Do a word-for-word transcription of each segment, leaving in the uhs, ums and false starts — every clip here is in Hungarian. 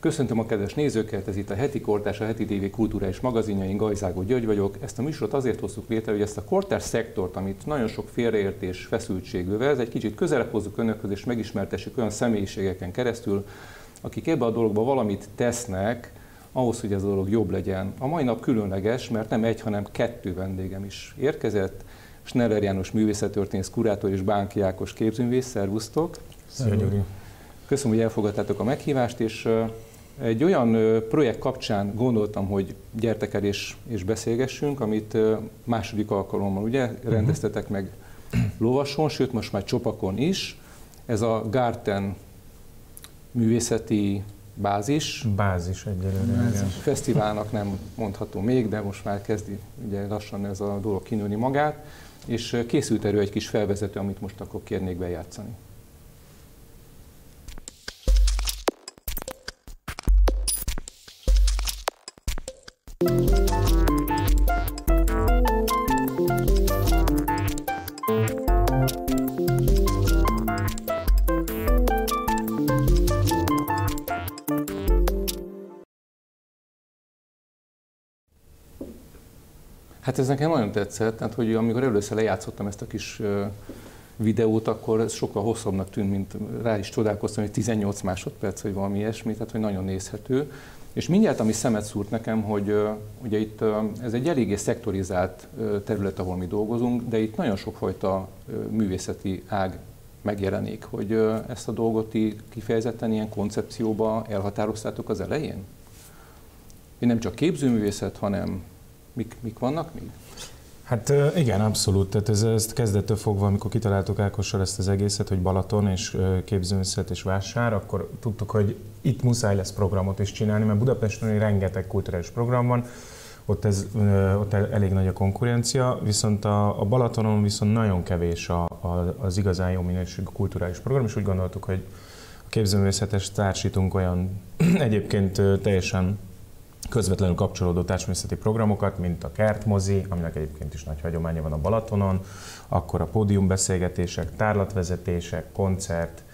Köszöntöm a kedves nézőket, ez itt a Heti Kortárs, a Heti té vé kulturális magazinja, én Gajzágó György vagyok. Ezt a műsorot azért hoztuk létre, hogy ezt a kortárs szektort, amit nagyon sok félreértés, feszültség övez, egy kicsit közelebb hozzuk önökhöz és megismertessük olyan személyiségeken keresztül, akik ebbe a dologba valamit tesznek, ahhoz, hogy ez a dolog jobb legyen. A mai nap különleges, mert nem egy, hanem kettő vendégem is érkezett. Schneller János művészettörténész, kurátor és Bánki Ákos képzőművész, szervusztok! Szia, Gyuri! Köszönöm, hogy elfogadtátok a meghívást, és egy olyan projekt kapcsán gondoltam, hogy gyertek el és, és beszélgessünk, amit második alkalommal ugye rendeztetek meg Lovason, sőt most már Csopakon is. Ez a Garten művészeti bázis. Bázis egyelőre. Bázis. Fesztiválnak nem mondható még, de most már kezdi ugye lassan ez a dolog kinőni magát, és készült erről egy kis felvezető, amit most akkor kérnék bejátszani. Hát ez nekem nagyon tetszett, tehát hogy amikor először lejátszottam ezt a kis videót, akkor ez sokkal hosszabbnak tűnt, mint rá is csodálkoztam, hogy tizennyolc másodperc, vagy valami ilyesmi, tehát hogy nagyon nézhető. És mindjárt, ami szemet szúrt nekem, hogy ugye itt ez egy eléggé szektorizált terület, ahol mi dolgozunk, de itt nagyon sokfajta művészeti ág megjelenik, hogy ezt a dolgot kifejezetten ilyen koncepcióba elhatároztátok az elején? Én nem csak képzőművészet, hanem Mik, mik vannak még? Hát igen, abszolút. Tehát ez, ezt kezdettől fogva, amikor kitaláltuk Ákossal ezt az egészet, hogy Balaton és képzőművészet és vásár, akkor tudtuk, hogy itt muszáj lesz programot is csinálni, mert Budapesten rengeteg kulturális program van, ott, ez, ott elég nagy a konkurencia, viszont a, a Balatonon viszont nagyon kevés a, a, az igazán jó minőségű kulturális program, és úgy gondoltuk, hogy a képzőművészetes társítunk olyan egyébként teljesen közvetlenül kapcsolódó társművészeti programokat, mint a Kertmozi, aminek egyébként is nagy hagyománya van a Balatonon, akkor a pódiumbeszélgetések, tárlatvezetések, koncert,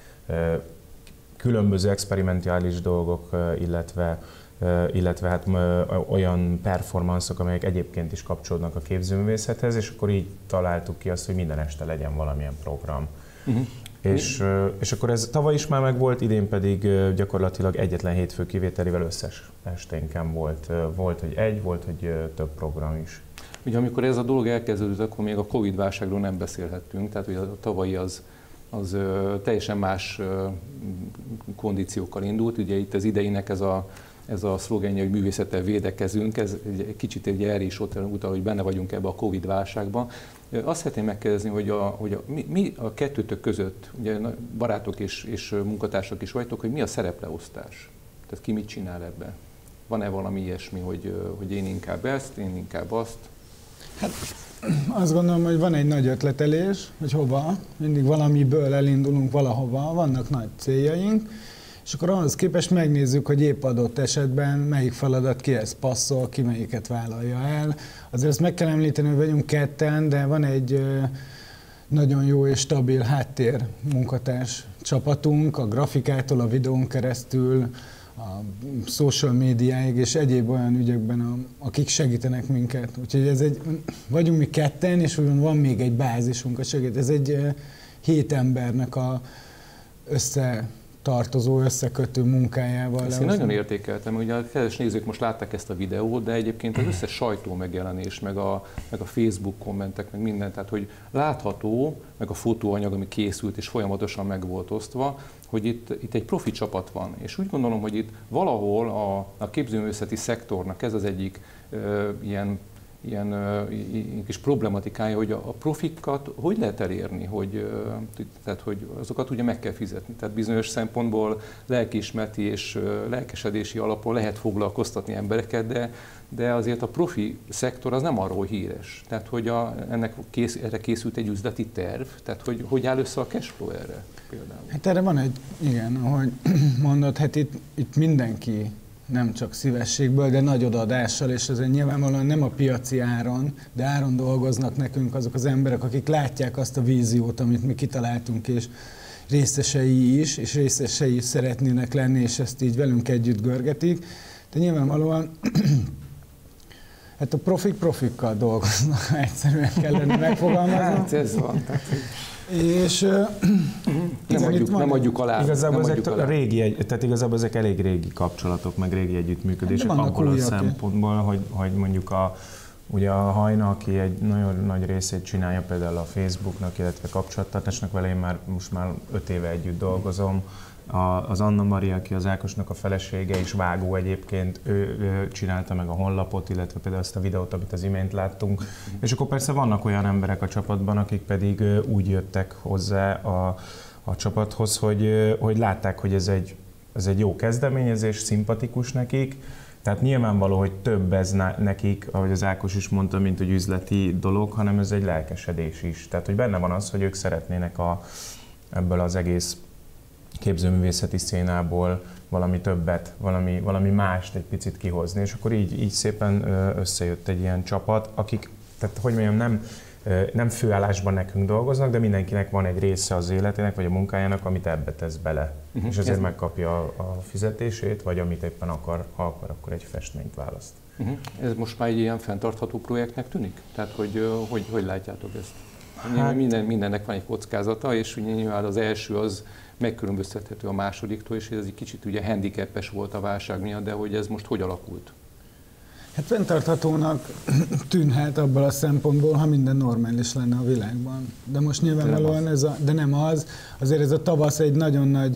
különböző experimentális dolgok, illetve, illetve hát olyan performanszok, amelyek egyébként is kapcsolódnak a képzőművészethez, és akkor így találtuk ki azt, hogy minden este legyen valamilyen program. Uh-huh. És, és akkor ez tavaly is már megvolt, idén pedig gyakorlatilag egyetlen hétfő kivételével összes esténken volt. Volt, hogy egy, volt, hogy több program is. Ugye amikor ez a dolog elkezdődött, akkor még a Covid-válságról nem beszélhettünk, tehát ugye a tavalyi az, az teljesen más kondíciókkal indult. Ugye itt az ideinek ez a, ez a szlogenje, hogy művészettel védekezünk, ez egy kicsit ugye erre is utal, hogy benne vagyunk ebbe a Covid-válságban. Azt szeretném megkérdezni, hogy, a, hogy a, mi, mi a kettőtök között, ugye barátok és, és munkatársak is vagytok, hogy mi a szerepleosztás? Tehát ki mit csinál ebbe? Van-e valami ilyesmi, hogy, hogy én inkább ezt, én inkább azt? Hát azt gondolom, hogy van egy nagy ötletelés, hogy hova, mindig valamiből elindulunk valahova, vannak nagy céljaink, és akkor ahhoz képest megnézzük, hogy épp adott esetben melyik feladat kihez passzol, ki melyiket vállalja el. Azért azt meg kell említeni, hogy vagyunk ketten, de van egy nagyon jó és stabil háttér munkatárs csapatunk, a grafikától, a videón keresztül, a social médiáig és egyéb olyan ügyekben, akik segítenek minket. Úgyhogy ez egy, vagyunk mi ketten, és ugyan van még egy bázisunk, a segít. Ez egy hét embernek a össze tartozó, összekötő munkájával. Ezt én nagyon értékeltem, ugye a kedves nézők most látták ezt a videót, de egyébként az összes sajtó megjelenés, meg a, meg a Facebook kommentek, meg minden, tehát hogy látható, meg a fotóanyag, ami készült és folyamatosan meg volt osztva, hogy itt, itt egy profi csapat van. És úgy gondolom, hogy itt valahol a, a képzőművészeti szektornak ez az egyik ö, ilyen ilyen uh, kis problematikája, hogy a, a profikat hogy lehet elérni, hogy, uh, tehát, hogy azokat ugye meg kell fizetni. Tehát bizonyos szempontból lelkiismereti és uh, lelkesedési alapon lehet foglalkoztatni embereket, de, de azért a profi szektor az nem arról híres. Tehát, hogy a, ennek kész, erre készült egy üzleti terv, tehát hogy, hogy áll össze a cashflow erre például? Hát erre van egy, igen, ahogy mondod, hát itt, itt mindenki nem csak szívességből, de nagy odaadással, és ezért nyilvánvalóan nem a piaci áron, de áron dolgoznak nekünk azok az emberek, akik látják azt a víziót, amit mi kitaláltunk, és, részesei is, és részesei is szeretnének lenni, és ezt így velünk együtt görgetik. De nyilvánvalóan hát a profik profikkal dolgoznak, egyszerűen kellene megfogalmazni. Hát ez van. Tehát, és nem, adjuk, nem adjuk alá. Igazából, nem ezek, adjuk alá. Régi, tehát igazából ezek elég régi kapcsolatok, meg régi együttműködések abból a szempontból, hogy, hogy mondjuk a, ugye a Hajna, aki egy nagyon nagy részét csinálja például a Facebooknak, illetve kapcsolattartásnak, vele én már most már öt éve együtt dolgozom. A, az Anna Maria, aki az Ákosnak a felesége és vágó egyébként, ő, ő csinálta meg a honlapot, illetve például azt a videót, amit az imént láttunk. És akkor persze vannak olyan emberek a csapatban, akik pedig úgy jöttek hozzá a, a csapathoz, hogy, hogy látták, hogy ez egy, ez egy jó kezdeményezés, szimpatikus nekik. Tehát nyilvánvaló, hogy több ez nekik, ahogy az Ákos is mondta, mint hogy üzleti dolog, hanem ez egy lelkesedés is. Tehát, hogy benne van az, hogy ők szeretnének a, ebből az egész képzőművészeti szénából valami többet, valami, valami mást egy picit kihozni, és akkor így, így szépen összejött egy ilyen csapat, akik, tehát hogy mondjam, nem, nem főállásban nekünk dolgoznak, de mindenkinek van egy része az életének, vagy a munkájának, amit ebbe tesz bele. Uh-huh. És ezért Ez... megkapja a, a fizetését, vagy amit éppen akar, ha akar, akkor egy festményt választ. Uh-huh. Ez most már egy ilyen fenntartható projektnek tűnik? Tehát, hogy hogy, hogy látjátok ezt? Hát... Minden, mindennek van egy kockázata, és ugye nyilván az első az megkülönböztethető a másodiktól, és ez egy kicsit ugye handicapes volt a válság miatt, de hogy ez most hogy alakult? Hát fenntarthatónak tűnhet abból a szempontból, ha minden normális lenne a világban. De most nyilvánvalóan ez a, de nem az, azért ez a tavasz egy nagyon nagy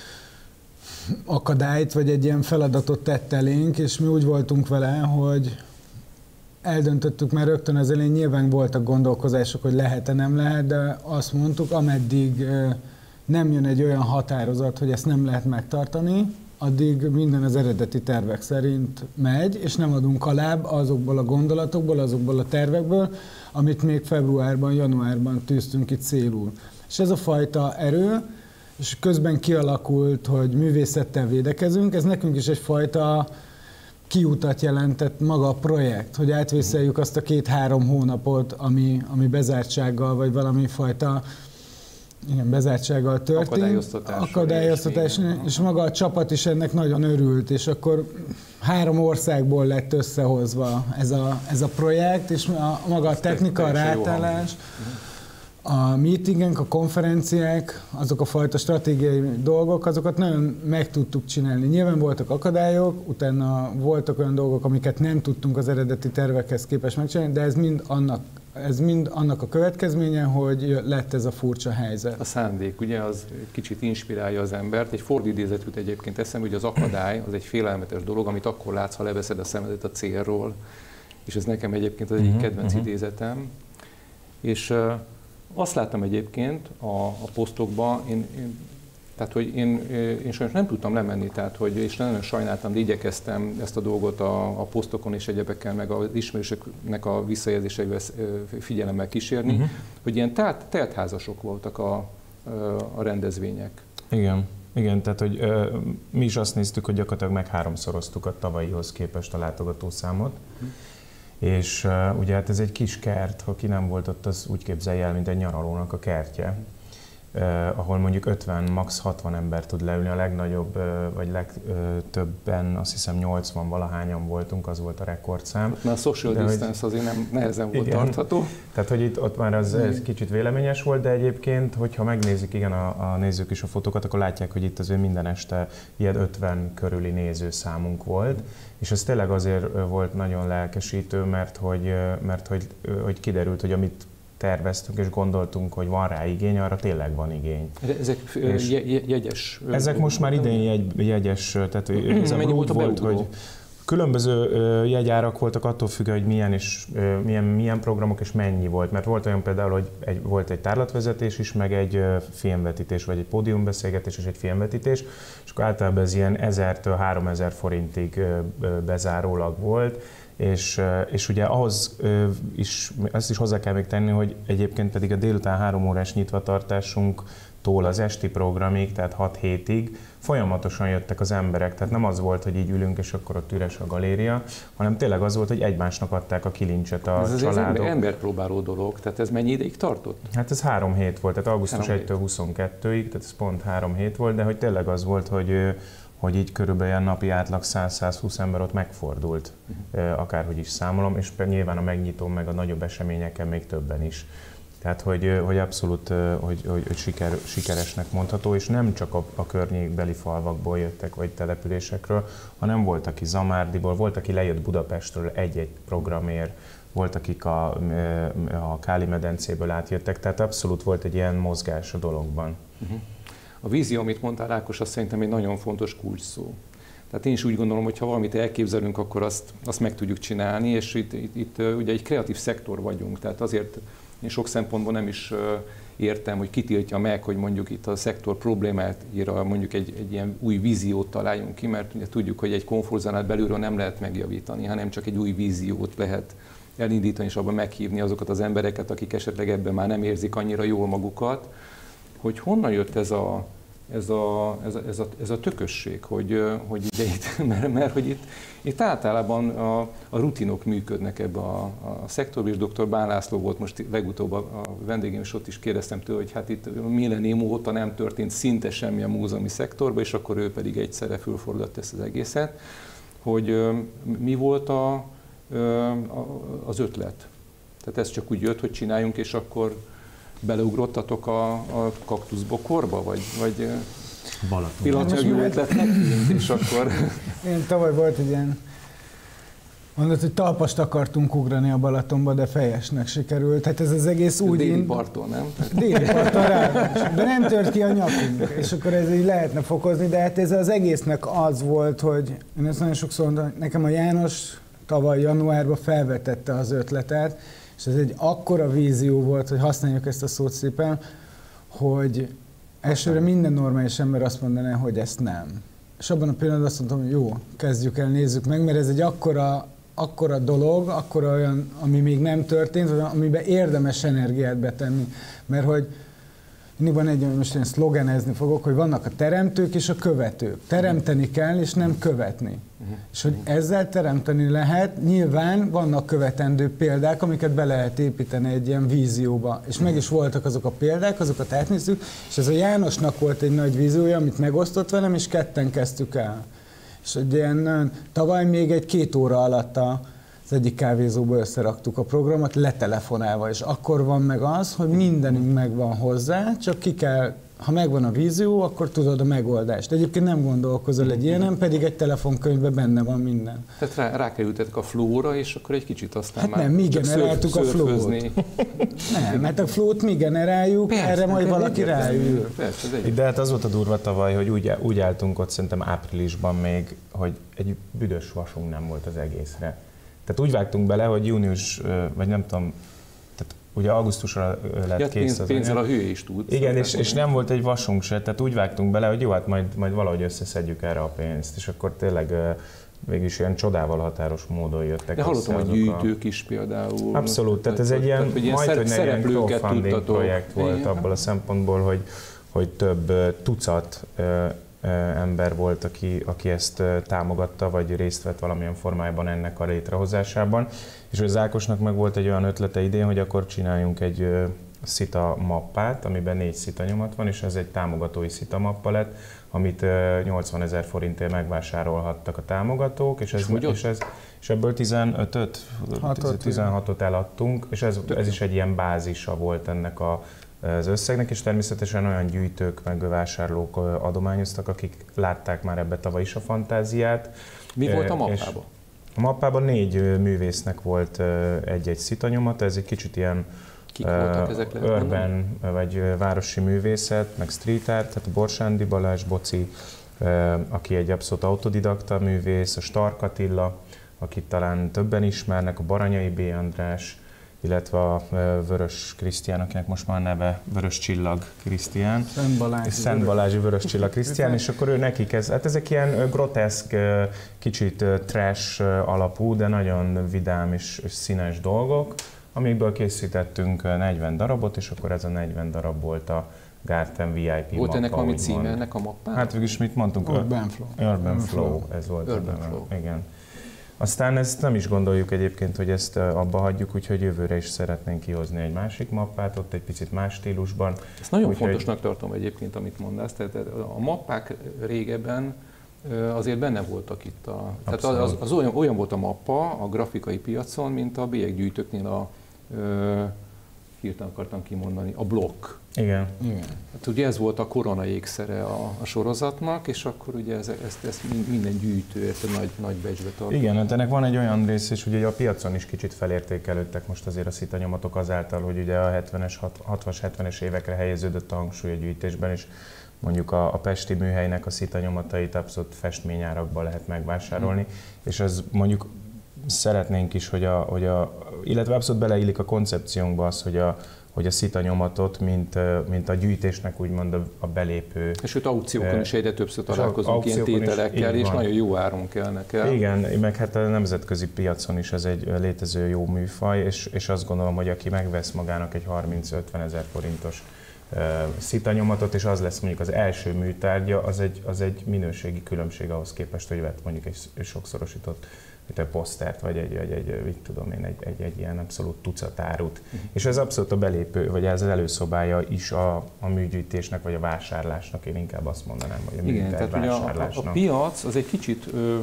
akadályt, vagy egy ilyen feladatot tett elénk, és mi úgy voltunk vele, hogy eldöntöttük már rögtön az elején, nyilván voltak gondolkozások, hogy lehet-e, nem lehet, de azt mondtuk, ameddig nem jön egy olyan határozat, hogy ezt nem lehet megtartani, addig minden az eredeti tervek szerint megy, és nem adunk alább azokból a gondolatokból, azokból a tervekből, amit még februárban, januárban tűztünk itt célul. És ez a fajta erő, és közben kialakult, hogy művészettel védekezünk, ez nekünk is egyfajta kiutat jelentett maga a projekt, hogy átvészeljük azt a két-három hónapot, ami, ami bezártsággal, vagy valami fajta igen, bezártsággal történt. Akadályoztatás. Akadályoztatás, és, és maga a csapat is ennek nagyon örült, és akkor három országból lett összehozva ez a, ez a projekt, és a, maga a technika, a rátállás, a meetingek, a konferenciák, azok a fajta stratégiai dolgok, azokat nagyon meg tudtuk csinálni. Nyilván voltak akadályok, utána voltak olyan dolgok, amiket nem tudtunk az eredeti tervekhez képest megcsinálni, de ez mind annak, ez mind annak a következménye, hogy lett ez a furcsa helyzet. A szándék, ugye, az kicsit inspirálja az embert. Egy Ford idézet jut egyébként eszembe, hogy az akadály az egy félelmetes dolog, amit akkor látsz, ha leveszed a szemedet a célról. És ez nekem egyébként az egyik uh-huh, kedvenc uh-huh. idézetem. És uh, azt láttam egyébként a, a posztokban, én, én, tehát hogy én, én sajnos nem tudtam lemenni, tehát hogy, és nagyon sajnáltam, de igyekeztem ezt a dolgot a, a posztokon és egyebekkel, meg az ismerősöknek a visszajelzéseivel figyelemmel kísérni, uh-huh. hogy ilyen telt, teltházasok voltak a, a rendezvények. Igen. Igen, tehát hogy ö, mi is azt néztük, hogy gyakorlatilag meg háromszoroztuk a tavalyihoz képest a látogatószámot. Uh-huh. És uh, ugye hát ez egy kis kert, ha ki nem volt ott, az úgy képzelje el, mint egy nyaralónak a kertje, uh, ahol mondjuk ötven, max. hatvan ember tud leülni, a legnagyobb, uh, vagy legtöbben, azt hiszem nyolcvan valahányan voltunk, az volt a rekordszám. Na a social de distance hogy, azért nem nehezen volt igen, tartható. Tehát, hogy itt ott már az ez kicsit véleményes volt, de egyébként, hogyha megnézik igen a, a nézők is a fotókat, akkor látják, hogy itt azért minden este ilyen ötven körüli nézőszámunk volt. És ez tényleg azért volt nagyon lelkesítő, mert hogy, mert hogy, hogy kiderült, hogy amit terveztünk és gondoltunk, hogy van rá igény, arra tényleg van igény. Ezek jegyes? Ezek most már idén jegy, jegyes, tehát mennyi volt a volt, hogy különböző jegyárak voltak attól függően, hogy milyen, és, milyen, milyen programok és mennyi volt. Mert volt olyan például, hogy egy, volt egy tárlatvezetés is, meg egy filmvetítés, vagy egy pódiumbeszélgetés és egy filmvetítés, és akkor általában ez ilyen ezertől háromezer forintig bezárólag volt. És, és ugye ahhoz is, ezt is hozzá kell még tenni, hogy egyébként pedig a délután három órás nyitvatartásunktól tól az esti programig, tehát hat hétig folyamatosan jöttek az emberek, tehát nem az volt, hogy így ülünk, és akkor ott üres a galéria, hanem tényleg az volt, hogy egymásnak adták a kilincset a ez családok. Ez emberpróbáló dolog, tehát ez mennyi ideig tartott? Hát ez három hét volt, tehát augusztus elsejétől huszonkettőig, tehát ez pont három hét volt, de hogy tényleg az volt, hogy, hogy így körülbelül ilyen napi átlag száz-százhúsz ember ott megfordult, uh-huh. akárhogy is számolom, és nyilván a megnyitó meg a nagyobb eseményeken még többen is. Tehát, hogy, hogy abszolút hogy, hogy, hogy siker, sikeresnek mondható, és nem csak a, a környékbeli falvakból jöttek, vagy településekről, hanem volt, aki Zamárdiból, volt, aki lejött Budapestről egy-egy programért, volt, akik a, a Káli-medencéből átjöttek, tehát abszolút volt egy ilyen mozgás a dologban. Uh-huh. A vízió, amit mondtál, Ákos, azt szerintem egy nagyon fontos kulcs szó. Tehát én is úgy gondolom, hogy ha valamit elképzelünk, akkor azt, azt meg tudjuk csinálni, és itt, itt, itt ugye egy kreatív szektor vagyunk, tehát azért én sok szempontból nem is értem, hogy kitiltja meg, hogy mondjuk itt a szektor problémát ír, mondjuk egy, egy ilyen új víziót találjunk ki, mert ugye tudjuk, hogy egy komfortzónát belülről nem lehet megjavítani, hanem csak egy új víziót lehet elindítani, és abban meghívni azokat az embereket, akik esetleg ebben már nem érzik annyira jól magukat, hogy honnan jött ez a, ez a, ez a, ez a, ez a tökösség, hogy, hogy ugye itt, mert, mert hogy itt, itt általában a, a rutinok működnek ebbe a, a szektorban, és doktor Bán László volt most legutóbb a vendégem, és ott is kérdeztem tőle, hogy hát itt millennium óta nem történt szinte semmi a múzeumi szektorban, és akkor ő pedig egyszerre fölforgatta ezt az egészet, hogy mi volt a, a, az ötlet. Tehát ez csak úgy jött, hogy csináljunk, és akkor beleugrottatok a, a kaktuszbokorba, vagy, vagy pillanatilag jó ötletnek tűnt, és akkor... Én tavaly volt egy ilyen, mondod, hogy talpast akartunk ugrani a Balatonba, de fejesnek sikerült. Hát ez az egész úgy... Déli parton, nem? Déli parton rá, de nem tört ki a nyakunk, és akkor ez így lehetne fokozni, de hát ez az egésznek az volt, hogy én ezt nagyon sokszor mondom, nekem a János tavaly januárban felvetette az ötletet, és ez egy akkora vízió volt, hogy használjuk ezt a szót szépen, hogy elsőre minden normális ember azt mondaná, hogy ezt nem. És abban a pillanatban azt mondtam, hogy jó, kezdjük el, nézzük meg, mert ez egy akkora, akkora dolog, akkora olyan, ami még nem történt, vagy amiben érdemes energiát betenni. Mert hogy mindig van egy, most én szlogenezni fogok, hogy vannak a teremtők és a követők. Teremteni kell, és nem követni. Uh-huh. És hogy ezzel teremteni lehet, nyilván vannak követendő példák, amiket be lehet építeni egy ilyen vízióba. És meg is voltak azok a példák, azokat átnéztük, és ez a Jánosnak volt egy nagy víziója, amit megosztott velem, és ketten kezdtük el. És egy ilyen, tavaly még egy két óra alatt a az egyik kávézóba összeraktuk a programot, letelefonálva, és akkor van meg az, hogy mindenünk megvan hozzá, csak ki kell, ha megvan a vízió, akkor tudod a megoldást. Egyébként nem gondolkozol egy ilyenem, pedig egy telefonkönyvben benne van minden. Tehát rá, rákerültetek a flóra, és akkor egy kicsit aztán hát már nem, mi generáltuk a flót. Nem, mert a flót mi generáljuk, persze, erre majd valaki ráül. De hát az volt a durva tavaly, hogy úgy, úgy álltunk ott szerintem áprilisban még, hogy egy büdös vasunk nem volt az egészre. Tehát úgy vágtunk bele, hogy június, vagy nem tudom, tehát ugye augusztusra lett ja, kész az pénzzel a hő is tud. Igen, és, és nem volt egy vasunk se, tehát úgy vágtunk bele, hogy jó, hát majd, majd valahogy összeszedjük erre a pénzt, és akkor tényleg végülis ilyen csodával határos módon jöttek. De hallottam, hogy gyűjtők is például. Abszolút, tehát ez egy ilyen, majd, hogy ne ilyen crowdfunding projekt volt abból a szempontból, hogy, hogy több tucat ember volt, aki, aki ezt támogatta, vagy részt vett valamilyen formájában ennek a létrehozásában. És az Ákosnak meg volt egy olyan ötlete idén, hogy akkor csináljunk egy szita mappát, amiben négy szita nyomat van, és ez egy támogatói szita mappa lett, amit nyolcvanezer forintért megvásárolhattak a támogatók, és, ez, és, ez, és ebből tizenötöt, tizenhatot eladtunk, és ez, ez is egy ilyen bázisa volt ennek a az összegnek, és természetesen olyan gyűjtők meg vásárlók adományoztak, akik látták már ebbe tavaly is a fantáziát. Mi volt a mappában? A mappában négy művésznek volt egy-egy szitanyomat, ez egy kicsit ilyen uh, urban vagy városi művészet, meg street art, tehát a Borsándi Balázs, Boci, uh, aki egy abszolút autodidakta művész, a Stark Attila, akit talán többen ismernek, a Baranyai B. András, illetve a Vörös Krisztián, akinek most már neve Vörös Csillag Krisztián. Szent Balázsi, Szent Balázsi Vörös Csillag Krisztián, és akkor ő nekik ez, hát ezek ilyen groteszk, kicsit trash alapú, de nagyon vidám és színes dolgok, amikből készítettünk negyven darabot, és akkor ez a negyven darab volt a Garten vé i pé volt mappa. ennek valami címe ennek a mappának? Hát végülis mit mondtunk? Urban Flow. Urban Flow, ez volt. Urban Flow. Igen. Aztán ezt nem is gondoljuk egyébként, hogy ezt abba hagyjuk, úgyhogy jövőre is szeretnénk kihozni egy másik mappát, ott egy picit más stílusban. Ezt nagyon úgy, fontosnak hogy... tartom egyébként, amit mondasz. Tehát a mappák régebben azért benne voltak itt. A, tehát az, az olyan, olyan volt a mappa a grafikai piacon, mint a bélyeggyűjtőknél a, ö, hirtelen akartam kimondani, a blokk. Igen. Igen. Hát ugye ez volt a korona ékszere a, a sorozatnak, és akkor ugye ez, ezt, ezt minden gyűjtő ezt nagy, nagy becsbe tartott. Igen, hát ennek van egy olyan rész is, hogy ugye a piacon is kicsit felértékelődtek most azért a szitanyomatok azáltal, hogy ugye a hetvenes, hatvanas, hetvenes évekre helyeződött a hangsúly a gyűjtésben, és mondjuk a, a pesti műhelynek a szitanyomatait abszolút festményárakban lehet megvásárolni, mm. és ez mondjuk szeretnénk is, hogy a, hogy a, illetve abszolút beleillik a koncepciónkba az, hogy a, hogy a szitanyomatot, mint, mint a gyűjtésnek úgymond a, a belépő. És őt aukciókon is egyre többször találkozunk ilyen tételekkel, és nagyon jó áron kelnek el. Igen, meg hát a nemzetközi piacon is ez egy létező jó műfaj, és, és azt gondolom, hogy aki megvesz magának egy harminc-ötven ezer forintos uh, szitanyomatot, és az lesz mondjuk az első műtárgya, az egy, az egy minőségi különbség ahhoz képest, hogy vett mondjuk egy sokszorosított egy posztert, vagy egy, egy, egy, egy, tudom én, egy, egy, egy ilyen abszolút tucat árut. Uh-huh. És ez abszolút a belépő, vagy ez az előszobája is a, a műgyűjtésnek, vagy a vásárlásnak, én inkább azt mondanám, hogy a műtár vásárlásnak. A, a piac az egy kicsit,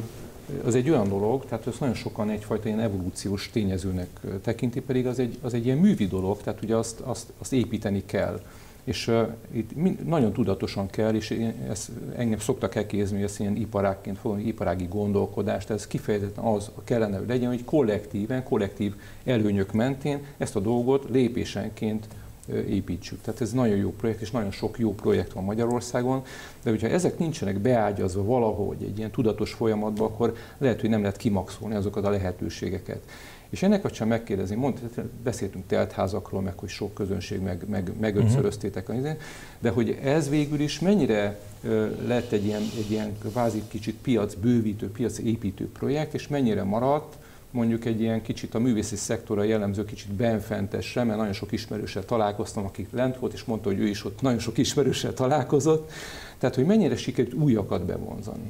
az egy olyan dolog, tehát ezt nagyon sokan egyfajta ilyen evolúciós tényezőnek tekinti, pedig az egy, az egy ilyen művi dolog, tehát ugye azt, azt, azt építeni kell. És uh, itt mind, nagyon tudatosan kell, és ezt engem szoktak elkézni, hogy ezt ilyen iparágként fogom, iparági gondolkodást, ez kifejezetten az kellene, hogy legyen, hogy kollektíven, kollektív előnyök mentén ezt a dolgot lépésenként uh, építsük. Tehát ez nagyon jó projekt, és nagyon sok jó projekt van Magyarországon, de hogyha ezek nincsenek beágyazva valahogy egy ilyen tudatos folyamatba, akkor lehet, hogy nem lehet kimaxolni azokat a lehetőségeket. És ennek kapcsán megkérdezni, mond, beszéltünk teltházakról, meg hogy sok közönség, meg, meg, megötszöröztétek, uh-huh. de hogy ez végül is mennyire uh, lett egy ilyen, egy ilyen kvázi kicsit piacbővítő, piacépítő projekt, és mennyire maradt mondjuk egy ilyen kicsit a művészi szektorra jellemző kicsit benfentesre, mert nagyon sok ismerőssel találkoztam, akik lent volt, és mondta, hogy ő is ott nagyon sok ismerőssel találkozott. Tehát, hogy mennyire sikerült újakat bevonzani.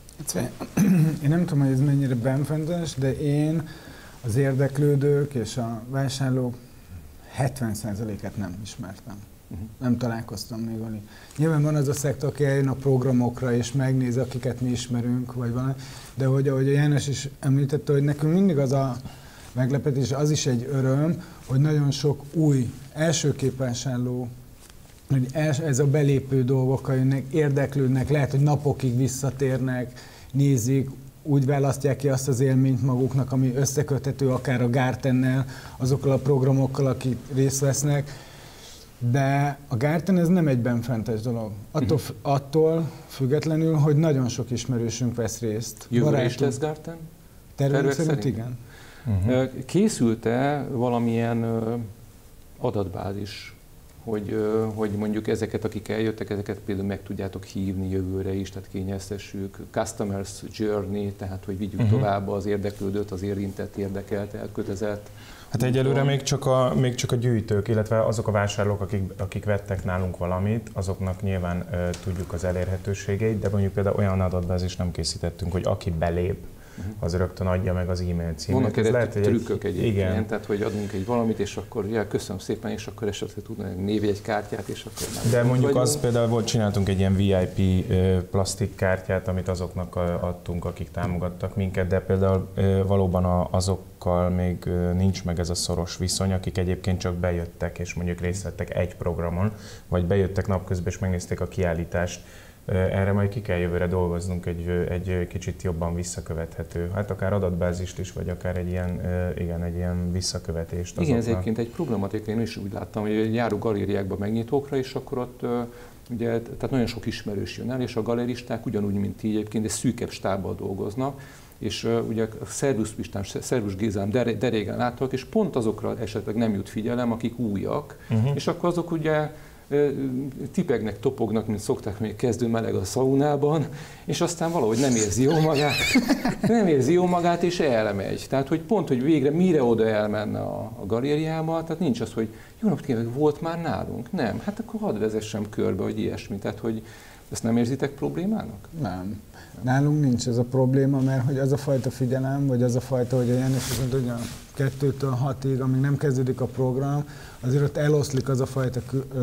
Én nem tudom, hogy ez mennyire benfentes, de én az érdeklődők és a vásárlók hetven százalékát nem ismertem. Uh-huh. Nem találkoztam még valami. Nyilván van az a szektor, aki eljön a programokra és megnéz, akiket mi ismerünk, vagy valami, de hogy ahogy a János is említette, hogy nekünk mindig az a meglepetés, az is egy öröm, hogy nagyon sok új elsőképvásárló, hogy ez a belépő dolgokkal jönnek, érdeklődnek, lehet, hogy napokig visszatérnek, nézik, úgy választják ki azt az élményt maguknak, ami összeköthető akár a Gartennel, azokkal a programokkal, akik részt vesznek. De a Garten ez nem egy benfentes dolog. Attól, uh-huh. attól függetlenül, hogy nagyon sok ismerősünk vesz részt. Jövőre is lesz Garten? Tervek szerint igen. Uh-huh. Készült-e valamilyen adatbázis, hogy, hogy mondjuk ezeket, akik eljöttek, ezeket például meg tudjátok hívni jövőre is, tehát kényeztessük, Customers Journey, tehát hogy vigyük uh-huh. tovább az érdeklődőt, az érintett, érdekelt, elkötelezett. Hát egyelőre még csak, a, még csak a gyűjtők, illetve azok a vásárlók, akik, akik vettek nálunk valamit, azoknak nyilván uh, tudjuk az elérhetőségeit, de mondjuk például olyan adatbázist nem készítettünk, hogy aki belép, az rögtön adja meg az e-mail címet. Vannak erre lehet, trükkök egy, egyébként, igen. tehát hogy adunk egy valamit, és akkor ja, köszönöm szépen, és akkor esetleg tudnak névjegykártyát, és akkor már de mondjuk az például volt, csináltunk egy ilyen vé i pé plastikkártyát, amit azoknak adtunk, akik támogattak minket, de például valóban azokkal még nincs meg ez a szoros viszony, akik egyébként csak bejöttek, és mondjuk részt vettek egy programon, vagy bejöttek napközben, és megnézték a kiállítást. Erre majd ki kell jövőre dolgoznunk egy, egy kicsit jobban visszakövethető, hát akár adatbázist is, vagy akár egy ilyen, igen, egy ilyen visszakövetést azoknak. Igen, ez egyébként egy problematika, én is úgy láttam, hogy járó galériákba megnyitókra, és akkor ott ugye, tehát nagyon sok ismerős jön el, és a galeristák ugyanúgy, mint ti egyébként, egy szűkebb stábbal dolgoznak, és uh, ugye a Szervusz Pistán, Szervusz Gézám, de, de régen láttak, és pont azokra esetleg nem jut figyelem, akik újak, uh-huh. és akkor azok ugye tipegnek, topognak, mint szokták, még kezdő meleg a szaunában, és aztán valahogy nem érzi jó magát, nem érzi jó magát, és elmegy. Tehát, hogy pont, hogy végre mire oda elmenne a, a galériába, tehát nincs az, hogy jó napot kívánok, volt már nálunk? Nem. Hát akkor hadd vezessem körbe, hogy ilyesmi. Tehát, hogy ezt nem érzitek problémának? Nem. Nálunk nincs ez a probléma, mert hogy az a fajta figyelem, vagy az a fajta, hogy a János azt mondta, hogy a kettőtől hatig, amíg nem kezdődik a program, azért ott eloszlik az a fajta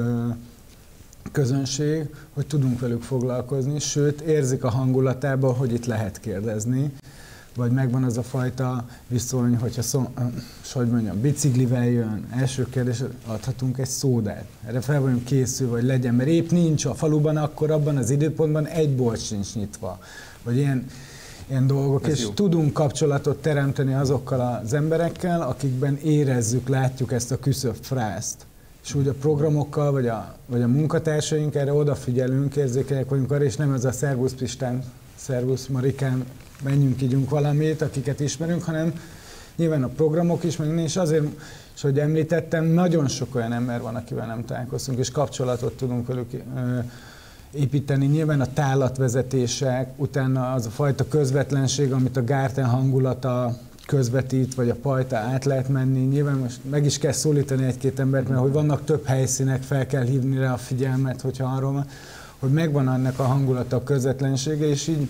közönség, hogy tudunk velük foglalkozni, sőt érzik a hangulatában, hogy itt lehet kérdezni, vagy megvan az a fajta viszony, hogyha szó, hogy mondjam, biciklivel jön, első kérdés, adhatunk egy szódát. Erre fel vagyunk készülve, hogy legyen, mert épp nincs a faluban, akkor abban az időpontban egy bolt sincs nyitva. Vagy ilyen, ilyen dolgok, ez és jó. Tudunk kapcsolatot teremteni azokkal az emberekkel, akikben érezzük, látjuk ezt a küszöbb frászt. És úgy a programokkal, vagy a, vagy a munkatársaink erre odafigyelünk, érzékenyek vagyunk arra, és nem ez a szervusz Pistán, szervusz Marikán, menjünk, ígyunk valamit, akiket ismerünk, hanem nyilván a programok is, meg és azért, és hogy említettem, nagyon sok olyan ember van, akivel nem találkoztunk, és kapcsolatot tudunk velük építeni. Nyilván a tálatvezetések, utána az a fajta közvetlenség, amit a Gárten hangulata közvetít, vagy a Pajta át lehet menni. Nyilván most meg is kell szólítani egy-két embert, mert hogy vannak több helyszínek, fel kell hívni rá a figyelmet, hogyha arról van, hogy megvan annak a hangulata, a közvetlensége, és így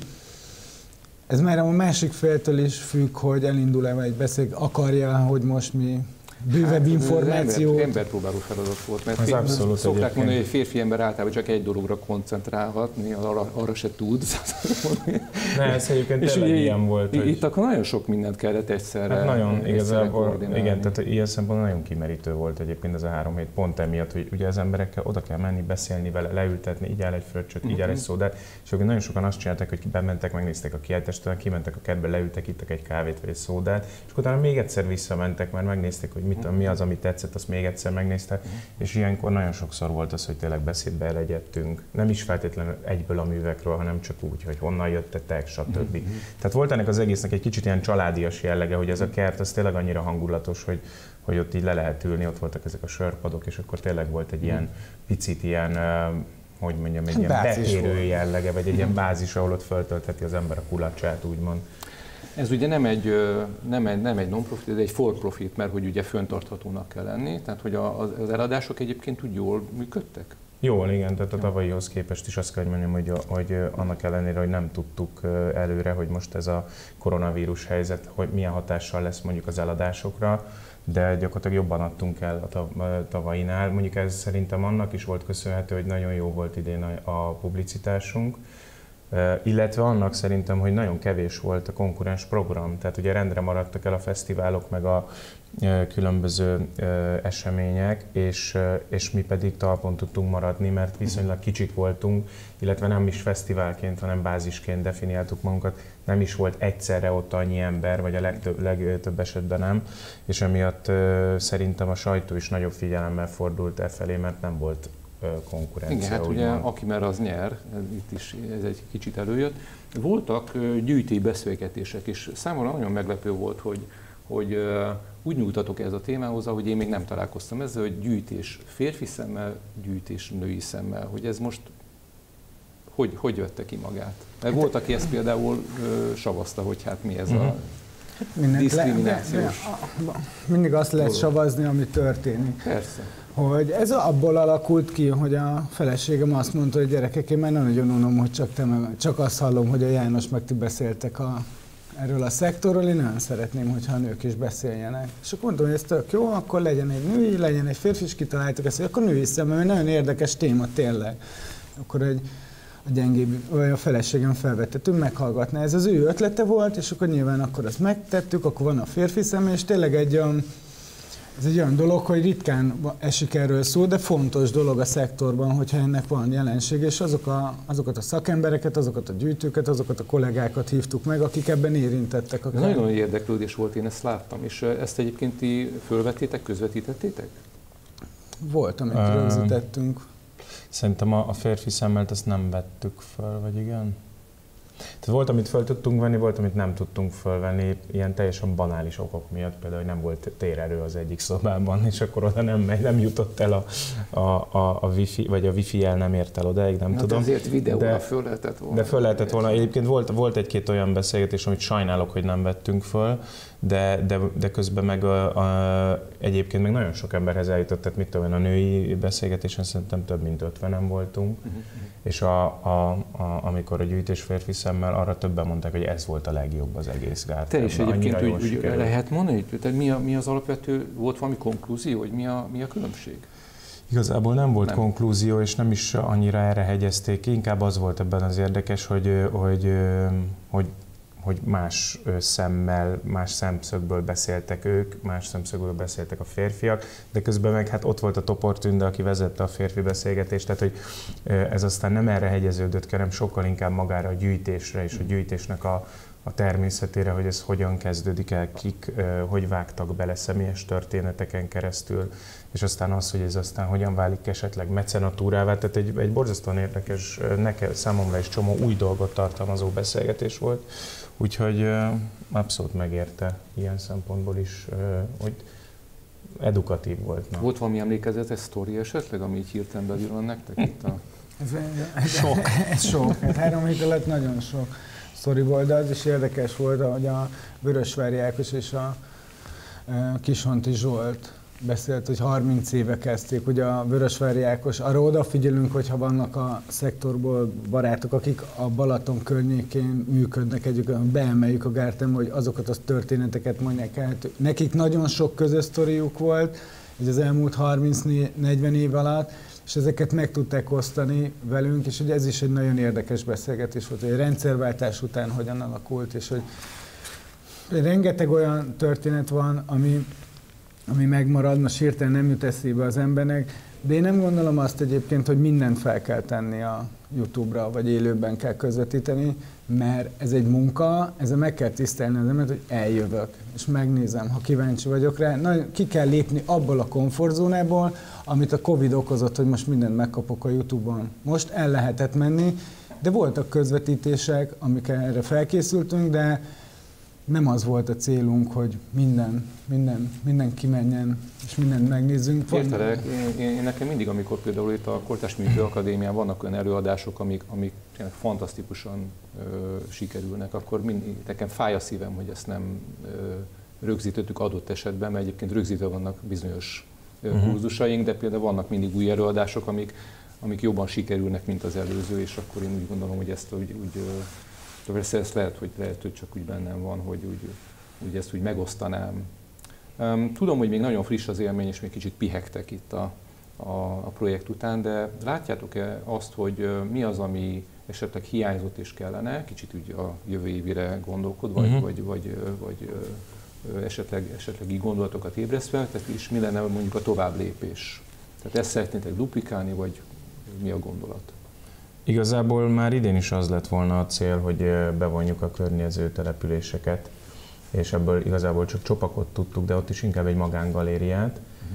ez már a másik féltől is függ, hogy elindul-e egy beszél, akarja, hogy most mi bővebb hát, információ. Ember, emberpróbáló feladat volt, mert az abszolút szokták egyébként mondani, hogy egy férfi ember általában csak egy dologra koncentrálhat, arra, arra se tud. Ne, ez egyébként és tényleg ilyen volt. Hogy... Itt akkor nagyon sok mindent kellett egyszerre. Hát nagyon igazából, igen, tehát ilyen szempontból nagyon kimerítő volt egyébként ez a három hét, pont emiatt, hogy ugye az emberekkel oda kell menni, beszélni vele, leültetni, így áll egy fröccsöt, így áll egy szódát, és akkor nagyon sokan azt csinálták, hogy bementek, megnézték a kiállítást, kimentek a kertbe, leültek, ittak egy kávét vagy egy szódát, és utána még egyszer visszamentek, mert megnézték, hogy mit, mi az, ami tetszett, azt még egyszer megnézte, és ilyenkor nagyon sokszor volt az, hogy tényleg beszédbe elegyedtünk. Nem is feltétlenül egyből a művekről, hanem csak úgy, hogy honnan jöttetek, stb. Tehát volt ennek az egésznek egy kicsit ilyen családias jellege, hogy ez a kert, az tényleg annyira hangulatos, hogy, hogy ott így le lehet ülni, ott voltak ezek a sörpadok, és akkor tényleg volt egy ilyen picit ilyen, hogy mondjam, egy ilyen betérő jellege, vagy egy ilyen bázis, ahol ott föltöltheti az ember a kulacsát, úgymond. Ez ugye nem egy, nem egy, nem egy non-profit, ez egy for-profit, mert hogy ugye föntarthatónak kell lenni, tehát hogy az eladások egyébként úgy jól működtek? Jól, igen, tehát a tavalyihoz képest is azt kell, hogy mondjam, hogy, hogy annak ellenére, hogy nem tudtuk előre, hogy most ez a koronavírus helyzet, hogy milyen hatással lesz mondjuk az eladásokra, de gyakorlatilag jobban adtunk el a tavainál. Mondjuk ez szerintem annak is volt köszönhető, hogy nagyon jó volt idén a publicitásunk, illetve annak szerintem, hogy nagyon kevés volt a konkurens program, tehát ugye rendre maradtak el a fesztiválok, meg a különböző események, és, és mi pedig talpon tudtunk maradni, mert viszonylag kicsik voltunk, illetve nem is fesztiválként, hanem bázisként definiáltuk magunkat, nem is volt egyszerre ott annyi ember, vagy a legtöbb, legtöbb esetben nem, és emiatt szerintem a sajtó is nagyobb figyelemmel fordult e felé, mert nem volt konkurencia. Igen, hát ugye van. Aki mer, az nyer, itt is ez egy kicsit előjött. Voltak gyűjtői beszélgetések, és számomra nagyon meglepő volt, hogy, hogy úgy nyújtatok ez a témához, ahogy én még nem találkoztam ezzel, hogy gyűjtés férfi szemmel, gyűjtés női szemmel, hogy ez most hogy, hogy vette ki magát? Mert volt, aki ezt például savazta, hogy hát mi ez a diszkriminációs. Le, mindig azt lehet savazni, ami történik. Persze. Hogy ez abból alakult ki, hogy a feleségem azt mondta, hogy gyerekek, én már nem nagyon unom, hogy csak, te meg, csak azt hallom, hogy a János meg ti beszéltek a, erről a szektorról, én nagyon szeretném, hogyha a nők is beszéljenek. És akkor mondtam, hogy ez tök jó, akkor legyen egy női, legyen egy férfi, és kitaláltuk ezt, hogy akkor női szemmel, mert nagyon érdekes téma tényleg. Akkor egy a gyengébb, vagy a feleségem felvettettünk, meghallgatná. Ez az ő ötlete volt, és akkor nyilván akkor azt megtettük, akkor van a férfi szemmel, és tényleg egy olyan, ez egy olyan dolog, hogy ritkán esik erről szó, de fontos dolog a szektorban, hogyha ennek van jelenség, és azok a, azokat a szakembereket, azokat a gyűjtőket, azokat a kollégákat hívtuk meg, akik ebben érintettek. Ez nagyon nagy érdeklődés volt, én ezt láttam, és ezt egyébként ti fölvettétek, közvetítettétek? Volt, amit uh, rögzítettünk. Szerintem a, a férfi szemmelt ezt nem vettük fel, vagy igen? Tehát volt, amit föl tudtunk venni, volt, amit nem tudtunk fölvenni, ilyen teljesen banális okok miatt, például, hogy nem volt térerő az egyik szobában, és akkor oda nem, nem jutott el a, a, a, a wifi, vagy a wifi el nem ért el odáig, nem Na, tudom. Ezért videóra de, föl lehetett volna. De föl lehetett volna. Egyébként volt, volt egy-két olyan beszélgetés, amit sajnálok, hogy nem vettünk föl, de, de, de közben meg a, a, egyébként meg nagyon sok emberhez eljutott, tehát mit tudom én, a női beszélgetésen szerintem több mint ötvenen voltunk, uh-huh. és a, a, a, amikor a gyűjtés férfi szemmel, arra többen mondták, hogy ez volt a legjobb az egész Gartenben. Te is egyébként úgy, úgy lehet mondani, hogy mi, a, mi az alapvető, volt valami konklúzió, hogy mi a, mi a különbség? Igazából nem volt nem. konklúzió, és nem is annyira erre hegyezték ki, inkább az volt ebben az érdekes, hogy, hogy, hogy, hogy más szemmel, más szemszögből beszéltek ők, más szemszögből beszéltek a férfiak, de közben meg hát ott volt a Topor Tünde, aki vezette a férfi beszélgetést, tehát hogy ez aztán nem erre hegyeződött, hanem sokkal inkább magára a gyűjtésre és a gyűjtésnek a, a természetére, hogy ez hogyan kezdődik el, kik, hogy vágtak bele személyes történeteken keresztül, és aztán az, hogy ez aztán hogyan válik esetleg mecenatúrává, tehát egy, egy borzasztóan érdekes, nekem, számomra is csomó új dolgot tartalmazó beszélgetés volt, úgyhogy abszolút megérte ilyen szempontból is, hogy edukatív volt. Na. Volt valami emlékezetes sztori esetleg, ami így hirtelen belül van nektek itt a... Ez, ez sok. Ez sok. Hát három hét alatt nagyon sok sztori volt, de az is érdekes volt, hogy a Vörösvári Ákos és a Kishonti Zsolt beszélt, hogy harminc éve kezdték. Ugye a Vörösvári Ákos, arra odafigyelünk, hogyha vannak a szektorból barátok, akik a Balaton környékén működnek, egyébként beemeljük a Gartenbe, hogy azokat a történeteket mondják el. Nekik nagyon sok közös sztoriuk volt, hogy az elmúlt harminc-negyven év alatt, és ezeket meg tudták osztani velünk, és hogy ez is egy nagyon érdekes beszélgetés volt, hogy a rendszerváltás után hogyan alakult, és hogy rengeteg olyan történet van, ami, ami megmarad, most hirtelen nem jut eszébe az embernek, de én nem gondolom azt egyébként, hogy mindent fel kell tenni a YouTube-ra, vagy élőben kell közvetíteni, mert ez egy munka, ezzel meg kell tisztelni az embert, hogy eljövök, és megnézem, ha kíváncsi vagyok rá. Na, ki kell lépni abból a komfortzónából, amit a Covid okozott, hogy most mindent megkapok a YouTube-on. Most el lehetett menni, de voltak közvetítések, amikre erre felkészültünk, de nem az volt a célunk, hogy minden, minden, minden kimenjen, és mindent megnézzünk. Értelek, én, én, én nekem mindig, amikor például itt a Kortárs Művészeti Akadémián vannak olyan előadások, amik, amik fantasztikusan ö, sikerülnek, akkor mindig, nekem fáj a szívem, hogy ezt nem ö, rögzítettük adott esetben, mert egyébként rögzítve vannak bizonyos uh-huh. kurzusaink, de például vannak mindig új előadások, amik, amik jobban sikerülnek, mint az előző, és akkor én úgy gondolom, hogy ezt úgy, úgy persze ezt lehet, hogy, lehet, hogy csak úgy bennem van, hogy úgy, úgy ezt úgy megosztanám. Tudom, hogy még nagyon friss az élmény, és még kicsit pihegtek itt a, a, a projekt után, de látjátok-e azt, hogy mi az, ami esetleg hiányzott és kellene, kicsit úgy a jövő évire gondolkodva, uh-huh. vagy, vagy, vagy, vagy esetleg, esetleg így gondolatokat ébresztve, tehát is mi lenne mondjuk a tovább lépés? Tehát ezt szeretnétek duplikálni, vagy mi a gondolat? Igazából már idén is az lett volna a cél, hogy bevonjuk a környező településeket, és ebből igazából csak Csopakot tudtuk, de ott is inkább egy magángalériát.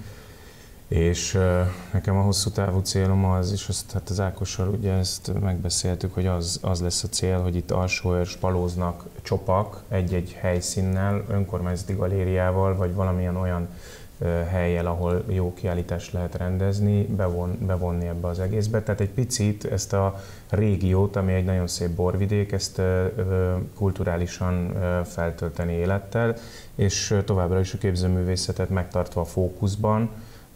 Uh-huh. És nekem a hosszú távú célom az, és azt, hát az Ákossal ugye ezt megbeszéltük, hogy az, az lesz a cél, hogy itt Alsóörs, Palóznak, Csopak egy-egy helyszínnel, önkormányzati galériával, vagy valamilyen olyan hellyel, ahol jó kiállítást lehet rendezni, bevon, bevonni ebbe az egészbe. Tehát egy picit ezt a régiót, ami egy nagyon szép borvidék, ezt kulturálisan feltölteni élettel, és továbbra is a képzőművészetet megtartva a fókuszban,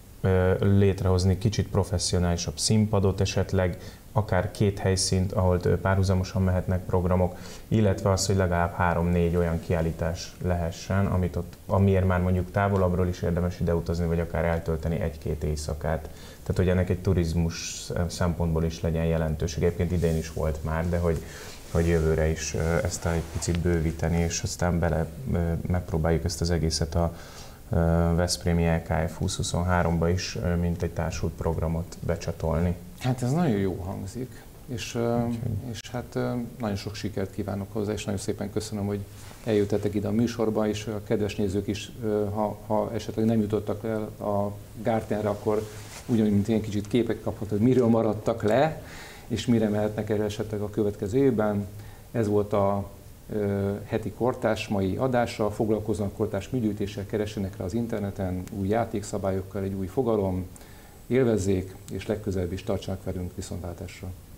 létrehozni kicsit professzionálisabb színpadot esetleg, akár két helyszínt, ahol párhuzamosan mehetnek programok, illetve az, hogy legalább három-négy olyan kiállítás lehessen, amit ott, amiért már mondjuk távolabbról is érdemes ideutazni, vagy akár eltölteni egy-két éjszakát. Tehát, hogy ennek egy turizmus szempontból is legyen jelentőség. Egyébként idén is volt már, de hogy, hogy jövőre is ezt egy picit bővíteni, és aztán bele megpróbáljuk ezt az egészet a Veszprémi é ká ef húsz-huszonháromba is, mint egy társult programot becsatolni. Hát ez nagyon jó hangzik, és, és hát nagyon sok sikert kívánok hozzá, és nagyon szépen köszönöm, hogy eljöttetek ide a műsorba, és a kedves nézők is, ha, ha esetleg nem jutottak le a Gartenre, akkor ugyanúgy, mint én kicsit képek kaphat, hogy miről maradtak le, és mire mehetnek erre esetleg a következő évben. Ez volt a ö, heti kortárs mai adása. Foglalkozzanak kortárs műgyűjtéssel, keressenek rá az interneten, új játékszabályokkal, egy új fogalom. Élvezzék, és legközelebb is tartsanak velünk, viszontlátásra.